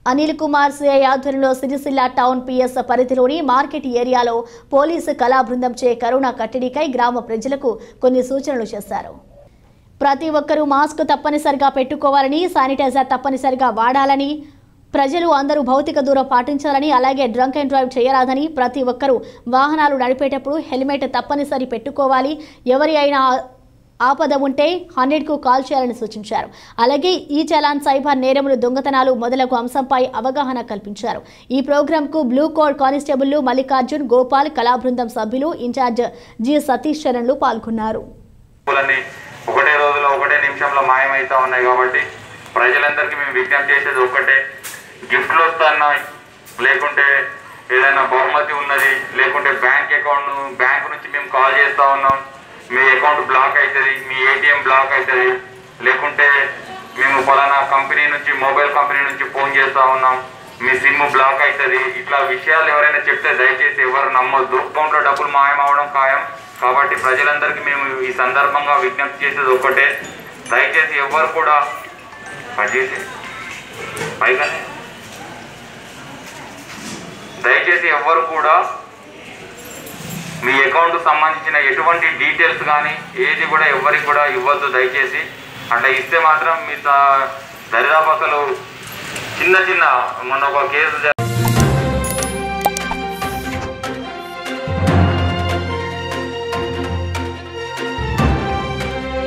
Anil Kumar CI ఆధ్వర్యంలో Sircilla town PS పరిధిలోని market ఏరియాలో పోలీసు కళా బృందం చే కరోనా కట్టడికై గ్రామ ప్రజలకు కొన్ని సూచనలు చేశారు. ప్రతి ఒక్కరూ మాస్క్ తప్పనిసరిగా పెట్టుకోవాలని, శానిటైజర్ తప్పనిసరిగా వాడాలని, ప్రజలు అందరూ భౌతిక దూరం పాటించాలని, అలాగే డ్రంక్ అండ్ డ్రైవ్ చేయరాదని, ప్రతి ఒక్కరూ వాహనాలు నడిపేటప్పుడు హెల్మెట్ తప్పనిసరి పెట్టుకోవాలి, ఎవరి అయినా ఆపద ఉంటే 100కు కాల్ చేయాలని సూచించారు. అలాగే ఈ చలాన్ సైబర్ నేరములు, దొంగతనాలు మొదలగు అంశంపై అవగాహన కల్పించారు. ఈ ప్రోగ్రాంకు blue code constable Mallikarjun, Gopal, కళా బృందం సభ్యులు, ఇన్ఛార్జ్ జి సతీష్ చరణ్లు పాల్గొన్నారు. ఒకటే రోజులో ఒకటే నిమిషంలో మాయమైతా ఉన్నాయి కాబట్టి ప్రజలందరికీ మేము విజ్ఞప్తి చేసేది ఒకటే, గిఫ్ట్లు వస్తున్నా లేకుంటే ఏదైనా బహుమతి ఉన్నది లేకుంటే బ్యాంక్ నుంచి మేము కాల్ చేస్తూ ఉన్నాం, మీ అకౌంట్ బ్లాక్ అవుతుంది, మీ ఏటీఎం బ్లాక్ అవుతుంది, లేకుంటే మేము ఫలానా కంపెనీ నుంచి మొబైల్ కంపెనీ నుంచి ఫోన్ చేస్తూ ఉన్నాం, మీ సిమ్ బ్లాక్ అవుతుంది, ఇట్లా విషయాలు ఎవరైనా చెప్తే దయచేసి ఎవరు నమ్మొద్దు. అకౌంట్లో డబ్బులు మాయమవడం ఖాయం కాబట్టి ప్రజలందరికీ మేము ఈ సందర్భంగా విజ్ఞప్తి చేసేది ఒకటే, దయచేసి ఎవరు కూడా దయచేసి ఎవరు కూడా మీ అకౌంట్ సంబంధించిన ఎటువంటి డీటెయిల్స్ కానీ ఏది కూడా ఎవరికి కూడా ఇవ్వద్దు దయచేసి. అట్లా ఇస్తే మాత్రం మీ దరిదాపకలు చిన్న మొన్న ఒక కేసు